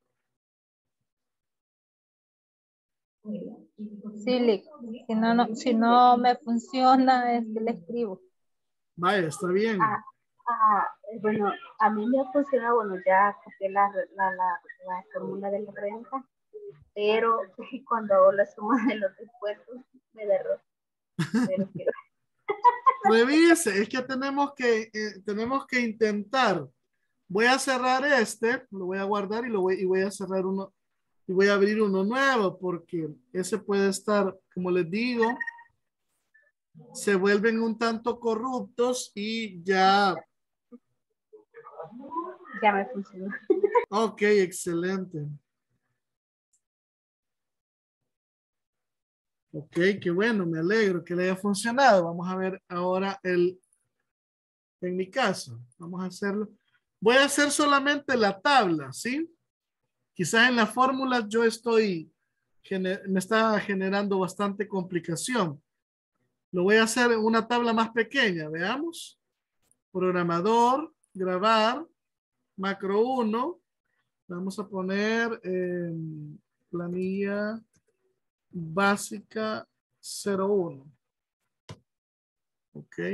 Sí, si no me funciona, es que le escribo. Vaya, está bien. Bueno, a mí me ha funcionado, bueno, ya copié la fórmula de la renta, pero cuando hago la suma de los impuestos me da error. Pero quiero. Revise, es que tenemos que intentar. Voy a cerrar este, lo voy a guardar y voy a cerrar uno. y voy a abrir uno nuevo porque ese puede estar, como les digo, se vuelven un tanto corruptos y ya. Ya me funcionó. Ok, excelente. Ok, qué bueno, me alegro que le haya funcionado. Vamos a ver ahora en mi caso. Vamos a hacerlo. Voy a hacer solamente la tabla, ¿sí? Quizás en la fórmula yo me está generando bastante complicación. Lo voy a hacer en una tabla más pequeña, veamos. Programador, grabar, macro 1. Vamos a poner planilla básica 01. Ok.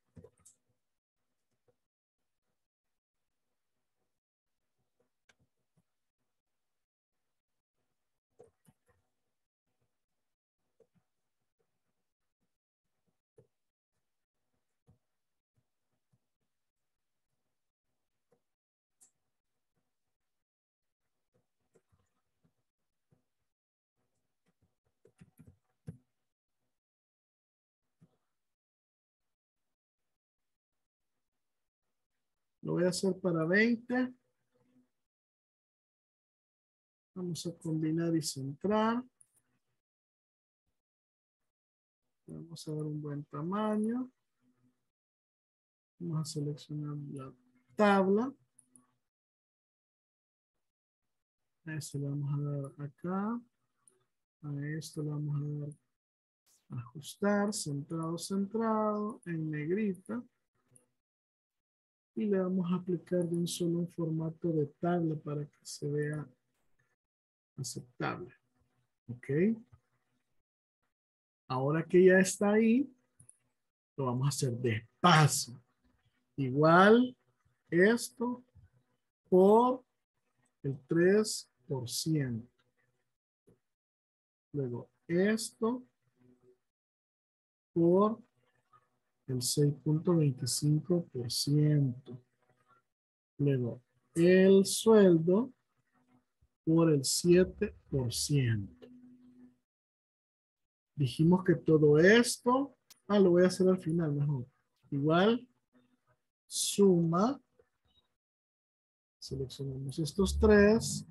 Lo voy a hacer para 20. Vamos a combinar y centrar. Vamos a dar un buen tamaño. Vamos a seleccionar la tabla. A esto le vamos a dar acá. A esto le vamos a dar ajustar, centrado, centrado, en negrita. Y le vamos a aplicar de un solo un formato de tabla para que se vea aceptable. Ok. Ahora que ya está ahí, lo vamos a hacer despacio. Igual esto por el 3%. Luego esto por el 6.25%. Luego el sueldo por el 7%. Dijimos que todo esto, lo voy a hacer al final mejor. Igual, suma, seleccionamos estos tres,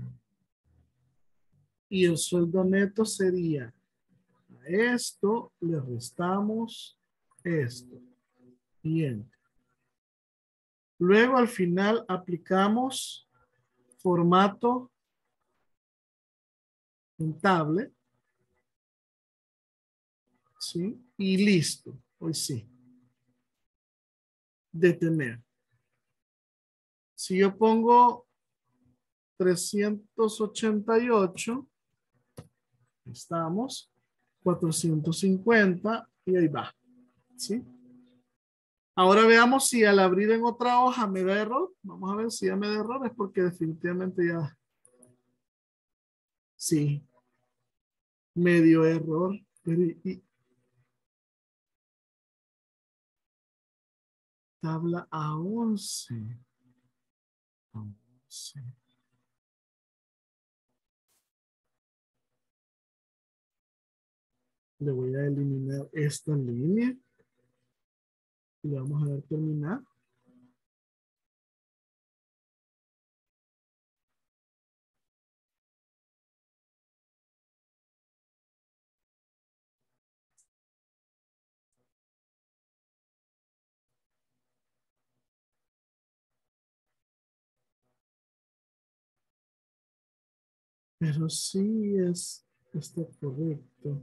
y el sueldo neto sería, a esto le restamos esto. Bien. Luego al final aplicamos formato contable. ¿Sí? Y listo. Hoy sí. Detener. Si yo pongo 388, estamos, 450 y ahí va. ¿Sí? Ahora veamos si al abrir en otra hoja me da error. Vamos a ver si ya me da error. Es porque definitivamente ya. Sí. Me dio error. Tabla A11. A11. Le voy a eliminar esta línea. Y le vamos a dar terminar. Pero sí está correcto.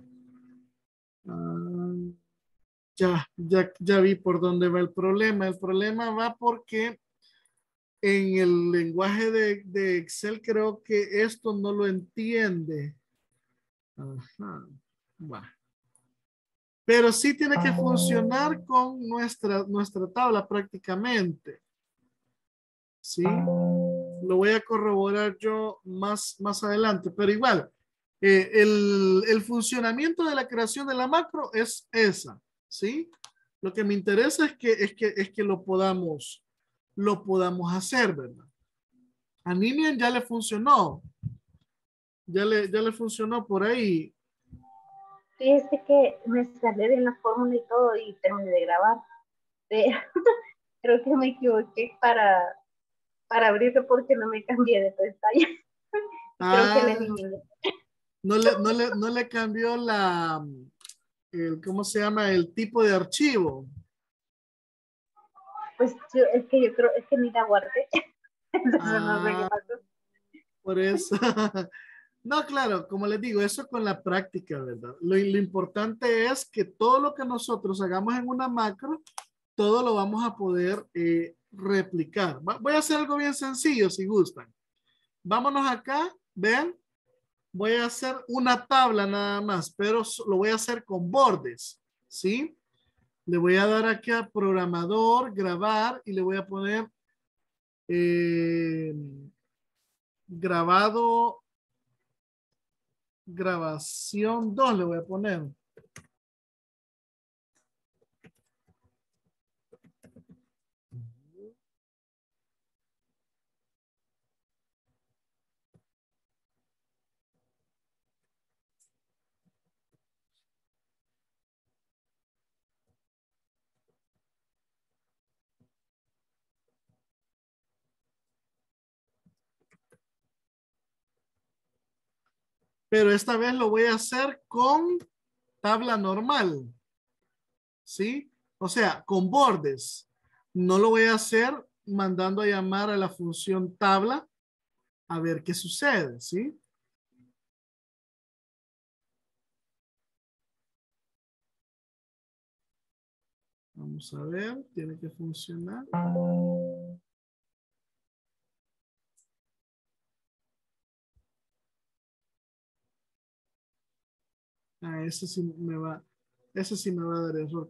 Ya vi por dónde va el problema. El problema va porque en el lenguaje de Excel creo que esto no lo entiende. Ajá. Va. Pero sí tiene que funcionar con nuestra tabla prácticamente. ¿Sí? Lo voy a corroborar yo más adelante, pero igual, el funcionamiento de la creación de la macro es esa, ¿sí? Lo que me interesa es que lo podamos hacer, ¿verdad? A Nimian ya le funcionó. ya le funcionó por ahí. Fíjese que me salió bien la fórmula y todo y terminé de grabar. Pero creo que me equivoqué para abrirlo porque no me cambié de pestaña. Y creo que le Ah, eliminé. no le cambió ¿cómo se llama? El tipo de archivo. Pues es que yo creo, es que ni la guardé. Entonces no sé qué Ah, pasó. por eso. No, claro, como les digo, eso con la práctica, ¿verdad? Lo importante es que todo lo que nosotros hagamos en una macro, todo lo vamos a poder replicar. Voy a hacer algo bien sencillo, si gustan. Vámonos acá, vean. Voy a hacer una tabla nada más, pero lo voy a hacer con bordes, ¿sí? Le voy a dar aquí a programador, grabar, y le voy a poner eh, grabado, grabación 2 le voy a poner. Pero esta vez lo voy a hacer con tabla normal, ¿sí? O sea, con bordes. No lo voy a hacer mandando a llamar a la función tabla a ver qué sucede, ¿sí? Vamos a ver, tiene que funcionar. Ah, ese sí me va a dar error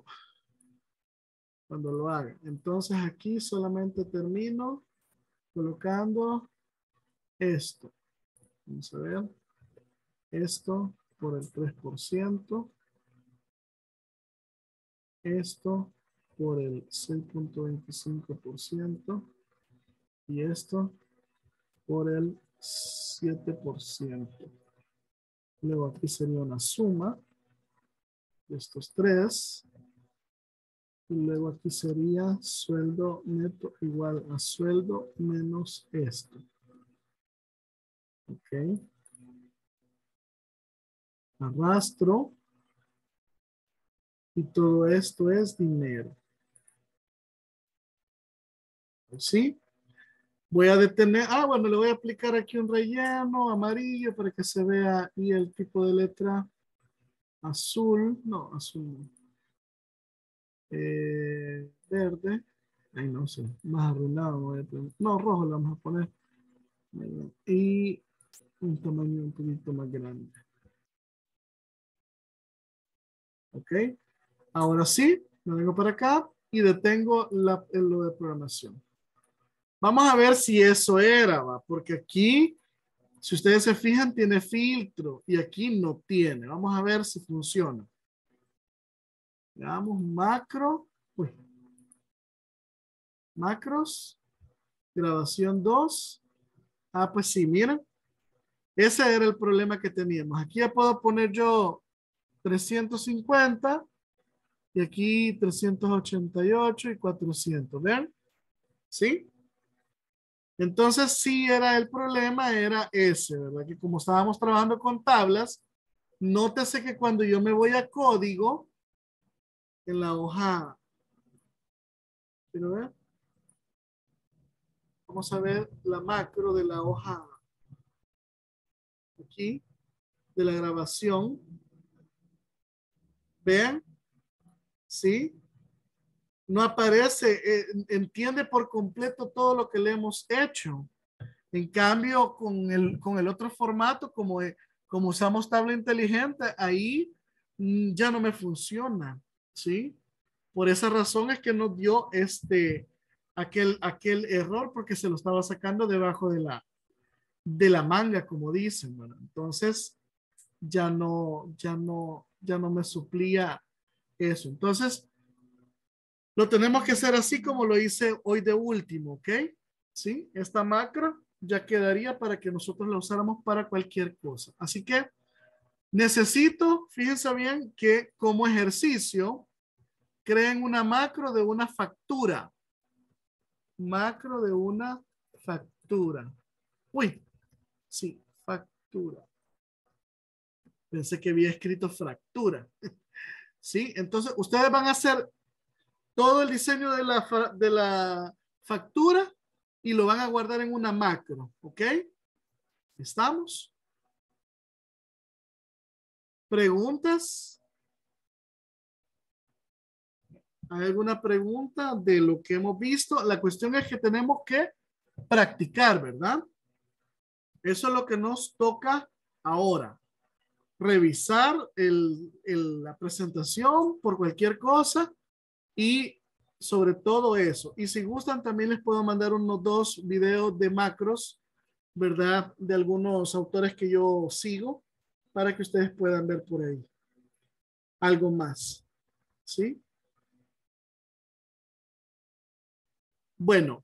cuando lo haga. Entonces aquí solamente termino colocando esto. Vamos a ver. Esto por el 3%. Esto por el 6.25%. Y esto por el 7%. Luego aquí sería una suma de estos tres. Y luego aquí sería sueldo neto igual a sueldo menos esto. Ok. Arrastro. Y todo esto es dinero. ¿Sí? Voy a detener. Ah, bueno, le voy a aplicar aquí un relleno amarillo para que se vea y el tipo de letra azul. No, azul no. Verde. Ay, no sé. Más arruinado. No, rojo le vamos a poner. Y un tamaño un poquito más grande. Ok. Ahora sí, me vengo para acá y detengo lo de programación. Vamos a ver si eso era, ¿va? Porque aquí, si ustedes se fijan, tiene filtro y aquí no tiene. Vamos a ver si funciona. Veamos macro. Uy. Macros. Grabación 2. Ah, pues sí, miren. Ese era el problema que teníamos. Aquí ya puedo poner yo 350 y aquí 388 y 400. ¿Ven? ¿Sí? Entonces sí era el problema, era ese, ¿verdad? Que como estábamos trabajando con tablas, nótese que cuando yo me voy a código, en la hoja, ¿quiero ver? Vamos a ver la macro de la hoja aquí, de la grabación. Vean, ¿sí? No aparece, entiende por completo todo lo que le hemos hecho. En cambio, con el otro formato, como usamos tabla inteligente, ahí ya no me funciona, ¿sí? Por esa razón es que nos dio aquel error porque se lo estaba sacando debajo de la manga, como dicen, bueno, entonces ya no me suplía eso. Entonces, lo tenemos que hacer así como lo hice hoy de último, ¿ok? ¿Sí? Esta macro ya quedaría para que nosotros la usáramos para cualquier cosa. Así que necesito, fíjense bien, que como ejercicio creen una macro de una factura. Macro de una factura. Uy, sí, factura. Pensé que había escrito fractura. ¿Sí? Entonces, ustedes van a hacer todo el diseño de la factura y lo van a guardar en una macro. ¿Ok? ¿Estamos? ¿Preguntas? ¿Hay alguna pregunta de lo que hemos visto? La cuestión es que tenemos que practicar, ¿verdad? Eso es lo que nos toca ahora. Revisar la presentación por cualquier cosa y sobre todo eso. Y si gustan, también les puedo mandar unos 2 videos de macros, ¿verdad? De algunos autores que yo sigo para que ustedes puedan ver por ahí. Algo más. ¿Sí? Bueno.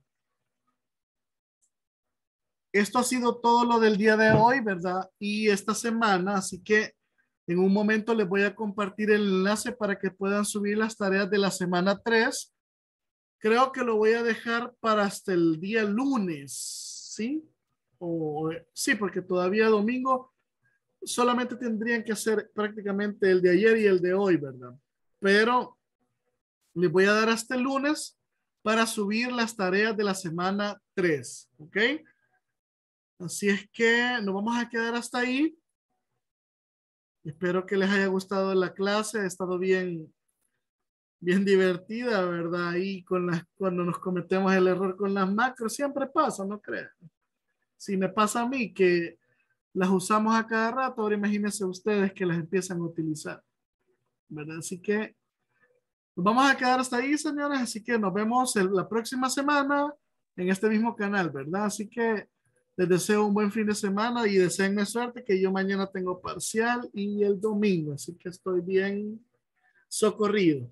Esto ha sido todo lo del día de hoy, ¿verdad? Y esta semana, así que en un momento les voy a compartir el enlace para que puedan subir las tareas de la semana 3. Creo que lo voy a dejar para hasta el día lunes, ¿sí? Sí, porque todavía domingo solamente tendrían que hacer prácticamente el de ayer y el de hoy, ¿verdad? Pero les voy a dar hasta el lunes para subir las tareas de la semana 3, ¿ok? Así es que nos vamos a quedar hasta ahí. Espero que les haya gustado la clase. Ha estado bien divertida, ¿verdad? Y cuando nos cometemos el error con las macros, siempre pasa, no crean. Si me pasa a mí que las usamos a cada rato, ahora imagínense ustedes que las empiezan a utilizar, ¿verdad? Así que nos vamos a quedar hasta ahí, señores. Así que nos vemos la próxima semana en este mismo canal, ¿verdad? Así que les deseo un buen fin de semana y deseenme suerte que yo mañana tengo parcial y el domingo, así que estoy bien socorrido.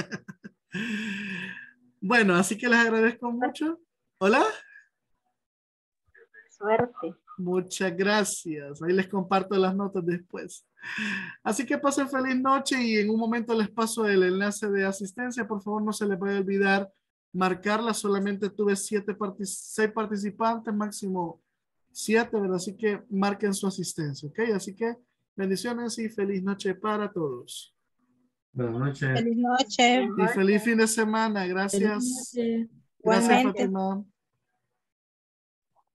Bueno, así que les agradezco mucho. Hola. Suerte. Muchas gracias. Ahí les comparto las notas después. Así que pasen feliz noche y en un momento les paso el enlace de asistencia. Por favor, no se les vaya a olvidar marcarla. Solamente tuve 6 participantes, máximo 7, ¿verdad? Así que marquen su asistencia, ¿ok? Así que bendiciones y feliz noche para todos. Buenas noches. Feliz noche. Y feliz fin de semana. Feliz Gracias. noche. Gracias, Igualmente. Fátima.